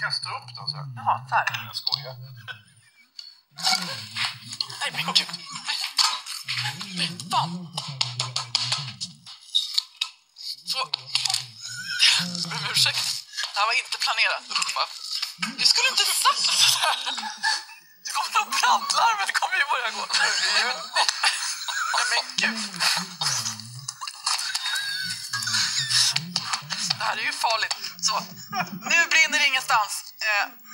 kasta upp den så här. Jaha, så här. Jag skojar. Nej, men gud. Nej, fan. Så. Ursäkta. Det här var inte planerat. Du skulle inte sagt sådär. Du kommer att brandlarmet kommer ju börja gå. Nej, men gud. Det här är ju farligt. Så, nu brinner det ingenstans.